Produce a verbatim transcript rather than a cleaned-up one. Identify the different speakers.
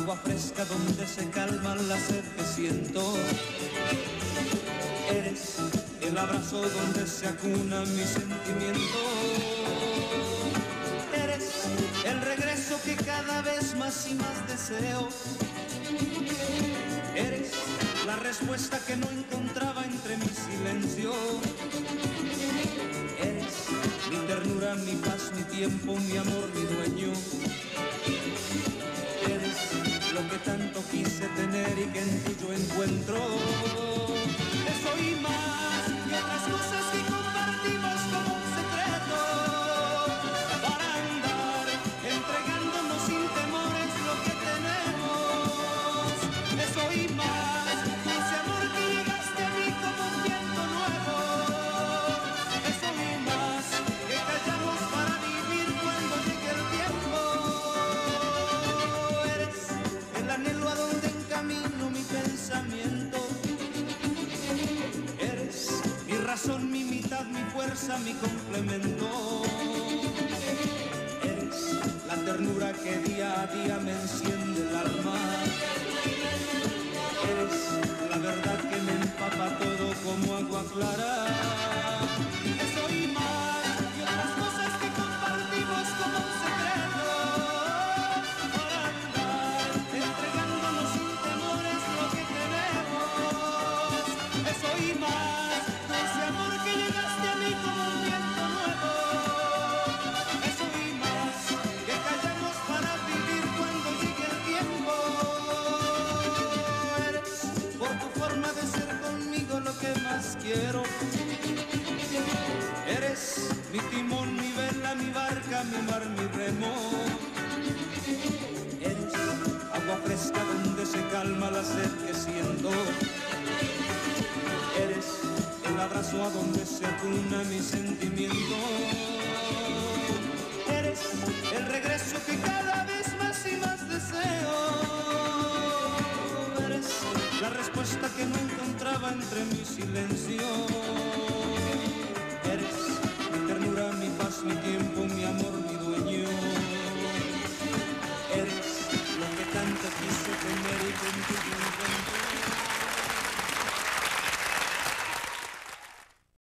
Speaker 1: agua fresca donde se calma la sed que siento. Eres el abrazo donde se acuna mi sentimiento. Eres el regreso que cada vez más y más deseo. Eres la respuesta que no encontraba entre mi silencio. Eres mi ternura, mi paz, mi tiempo, mi amor, mi dueño. Eres lo que tanto quise tener y que en ti yo encuentro. Eso y más y otras cosas que compartimos como un secreto, para andar entregándonos sin temores lo que tenemos. Eso y más, ese amor que llegaste a mí como un viento nuevo. Eso y más, que callamos para vivir cuando llegue el tiempo. Eres el anhelo a donde encamino mi pensamiento. Eres mi razón, mi mitad, mi fuerza, mi complemento. Eres la ternura que día a día me enciende el alma. Eres la verdad que me empapa todo como agua clara. Eso y más y otras cosas que compartimos como un secreto, para andar entregándonos sin temores lo que tenemos. Eso y más, ese amor que llegaste a mí como un viento nuevo. Eso y más, que callamos para vivir cuando llegue el tiempo. Eres por tu forma de ser conmigo lo que más quiero. Eres mi timón, mi vela, mi barca, mi mar, mi remo. Eres agua fresca donde se calma la sed que siento. Eres el abrazo a donde se acuna mi sentimiento. Eres el regreso que cada vez más y más deseo. Eres la respuesta que no encontraba entre mi silencio.